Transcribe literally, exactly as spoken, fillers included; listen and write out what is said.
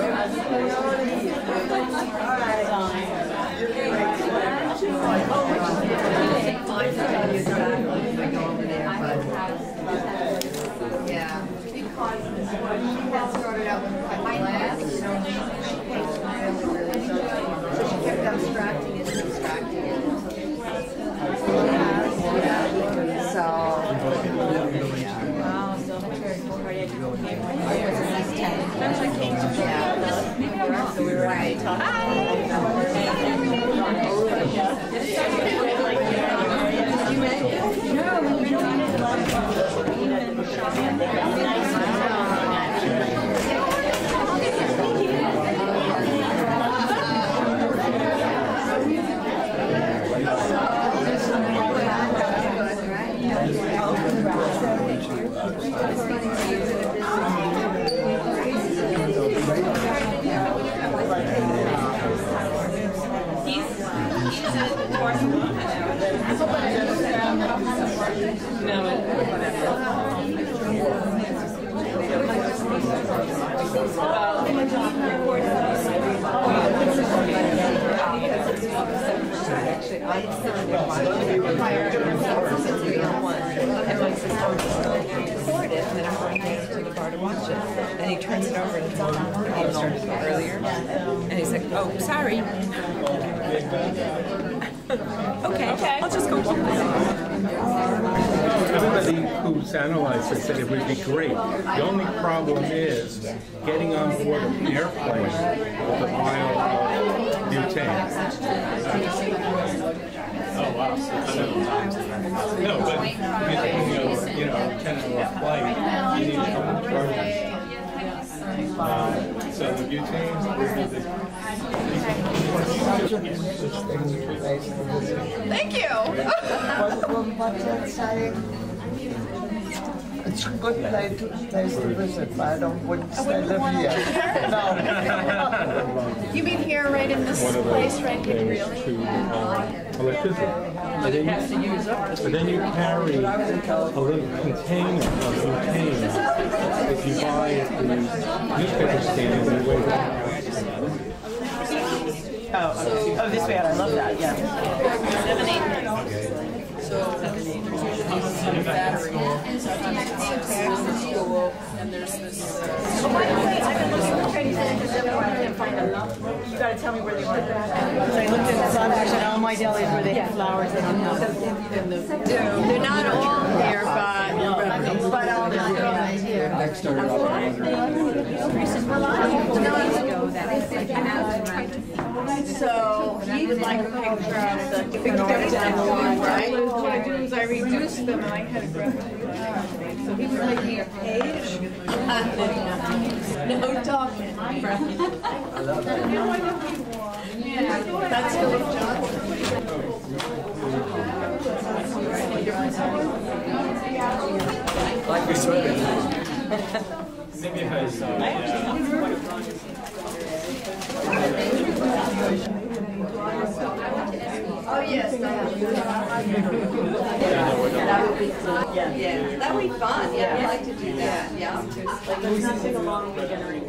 Yeah, because she had started out with my last, you know, she takes really, really so she kept abstracting it and abstracting it. Yeah. So, wow, so much very cool cardiac. That's like came to yeah. Maybe I'm wrong. So we were right. Hi. And he turns it over and it's on. He started earlier. And he's like, oh, sorry. okay, okay, I'll just go. Everybody who's analyzed it said it would be great. The only problem is getting on board an airplane with a vial of butane. Oh wow! No, but you know, you know, ten hour flight, you need to come to um, so the butane Thank you. It's a good place to, place to visit, but I don't wouldn't stay live here. No. You mean here, right in this place, right here, really? to uh, electricity. But then, Has to use up. but then you carry a little container of butane if you buy it in newspaper stands and wait. Oh, okay. Oh, this way out. I love that. Yeah. Seven, eight. So seven, eight. Battery. And there's this. Oh, by the way, I've been looking for Chinese and I can't find them. You got to tell me where they were. So I looked at some actually all my delis where they have flowers. They don't have. They're not all here, but but all the here. Next door, So he would like a picture of the different artists, right? What I do is I reduced them and I had a graphic. So he was making a page. No talking. I love that. That's Philip Johnson. like we sweated. Maybe if I saw Oh yes, that would be fun. Yeah, that would be fun. Yeah, I'd like to do that. Yeah. Like, it's not take a long weekend or anything.